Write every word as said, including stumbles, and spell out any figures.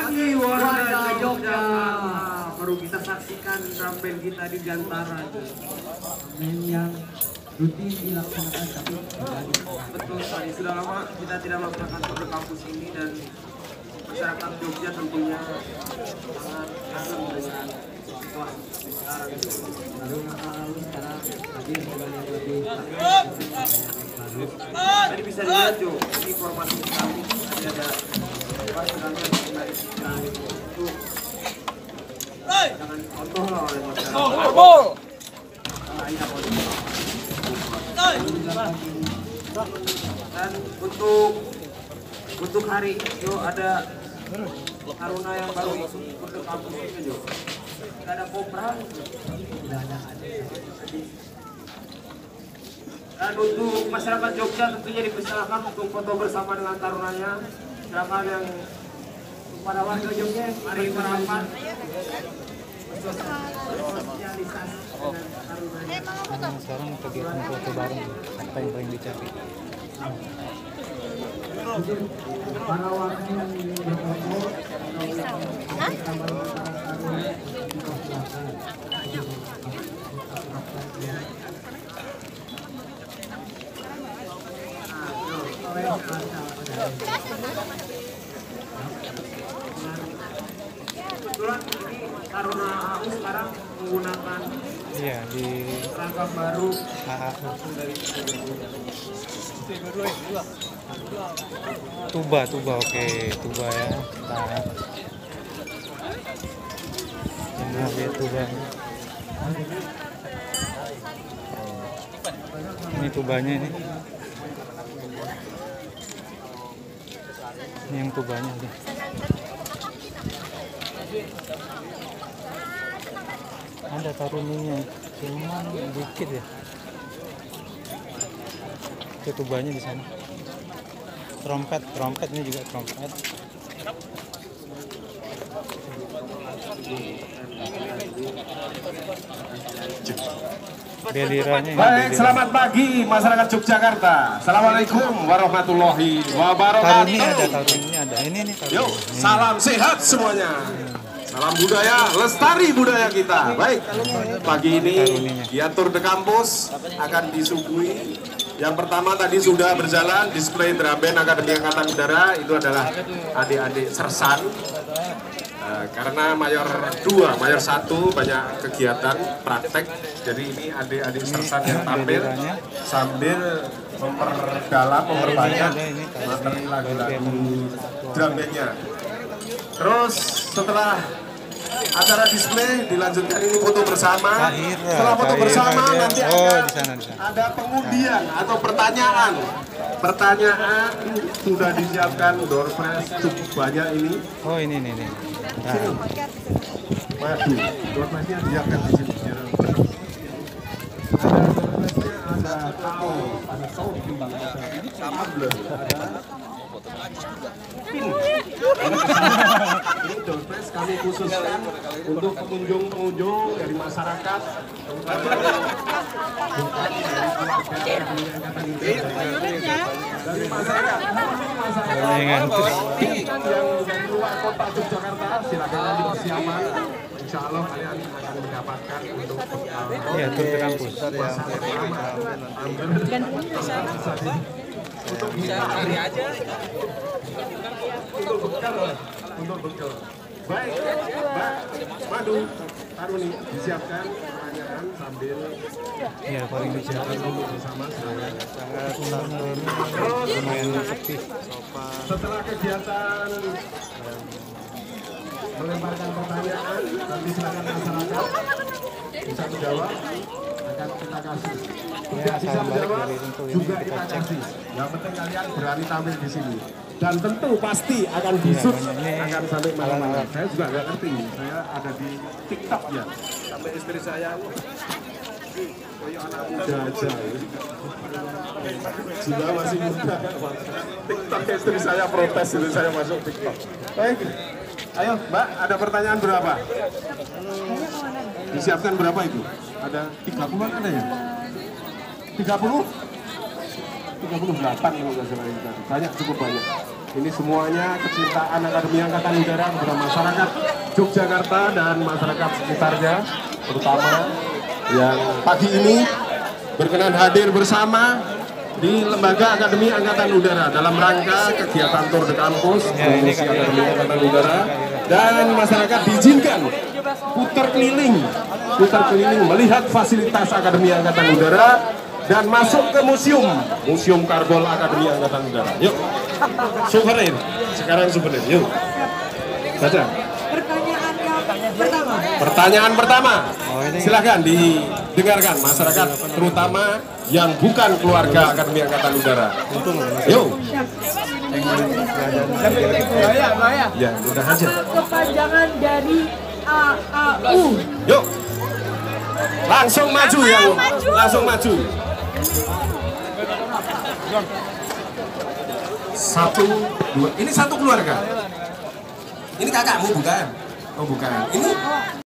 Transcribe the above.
pagi warga Jogja. Baru kita saksikan drum band kita di Gantara. Main yang rutin dilaksanakan tapi betul sekali, sudah lama kita tidak melaksanakan tour de kampus ini dan masyarakat Jogja tentunya sangat kagum dengan situasi sekarang. baru lalu sekarang hadir kembali yang lebih Tadi bisa dilihat Jo, ini informasi kami tadi ada pasukan dari Cina itu jangan contoh lah oleh masyarakat. Dan untuk untuk hari Jo ada Taruna yang baru ikut untuk kampus ini Jo. Tidak ada kopra, tidak ada dan untuk masyarakat Jogja tentunya dipersilakan untuk foto bersama dengan tarunanya. Silakan yang para warga Jogja mari merapat sosialisasi dengan tarunanya. Nah, sekarang kegiatan foto bareng apa yang paling dicari? para warga yang ingin berfoto Kebetulan ini Taruna A U sekarang menggunakan Iya, di seragam baru A A langsung dari Tuba, Tuba, oke, Tuba ya. Nah, ini dia Tuba. Ini Tubanya ini. Ini yang Tubanya nih. Ada taruninya, cuman dikit ya. Itu Tubanya di sana. Trompet, trompet ini juga trompet. Deliranya. Baik, selamat pagi masyarakat Yogyakarta. Assalamualaikum warahmatullahi wabarakatuh. Taruni ada, taruni ada. Ini nih taruni. Yuk, salam sehat semuanya. Salam budaya, lestari budaya kita. Baik, pagi ini ya Tour de Kampus akan disuguhi. Yang pertama tadi sudah berjalan display drum band Akademi Angkatan Udara, itu adalah adik-adik sersan. Uh, karena mayor dua, mayor satu banyak kegiatan praktek, jadi ini adik-adik sersan yang tampil sambil memperdalam, memperbanyak materi lagu-lagu drum bandnya. Terus setelah acara display dilanjutkan ini foto bersama. Setelah foto bersama nanti ada, ada pengundian atau pertanyaan. Pertanyaan sudah disiapkan door prize cukup banyak ini. Oh ini nih nih. Sini. Madu. Door prize-nya disiapkan di sini. Ada door prize-nya, ada tahu, ada saus kembang, ada sambal, ada pin. Ini door prize kami khususkan untuk pengunjung-pengunjung dari masyarakat, terutama bukan dari keluarga dari masyarakat, masyarakat yang dari luar kota Yogyakarta, silakan nanti persiapan. Insya Allah kalian akan mendapatkan untuk ya Tour de Kampus. Untuk bisa hari aja. Untuk bekal, untuk bekal. Baik, Mbak Madu, Taruni disiapkan pertanyaan sambil ya paling disiapkan dulu bersama silakan. Terus lumayan sepi. Setelah kegiatan melemparkan pertanyaan, nanti silakan masyarakat bisa menjawab, akan kita kasih. Tidak bisa menjawab juga kita kasih. Yang penting kalian berani tampil di sini. Dan tentu pasti akan disut, akan sampai malam-malam. Saya juga nggak ngerti, saya ada di TikTok ya. Sampai istri saya, kayak anak muda aja. Juga masih muda. TikTok istri saya protes, itu saya masuk TikTok. Baik, ayo Mbak, ada pertanyaan berapa? Disiapkan berapa itu? Ada tiga puluh ada ya? tiga puluh? tiga puluh delapan kalau nggak salah ini tadi. Banyak, cukup banyak. Ini semuanya kecintaan Akademi Angkatan Udara kepada masyarakat Yogyakarta dan masyarakat sekitarnya, terutama yang pagi ini berkenan hadir bersama di Lembaga Akademi Angkatan Udara dalam rangka kegiatan Tour de Campus promosi Akademi Angkatan Udara, dan masyarakat diizinkan putar keliling, putar keliling melihat fasilitas Akademi Angkatan Udara dan masuk ke museum, Museum Karbol Akademi Angkatan Udara. Yuk, souvenir. Sekarang souvenir. Yuk. Baca. Pertanyaan yang pertama. Pertanyaan pertama. Silakan didengarkan masyarakat, terutama yang bukan keluarga Akademi Angkatan Udara. Yuk. Ya, udah aja. Kepanjangan dari A A U. Yuk. Langsung maju yang langsung maju. Satu, dua. Ini satu keluarga. Ini kakakmu bukan? Oh bukan. Ini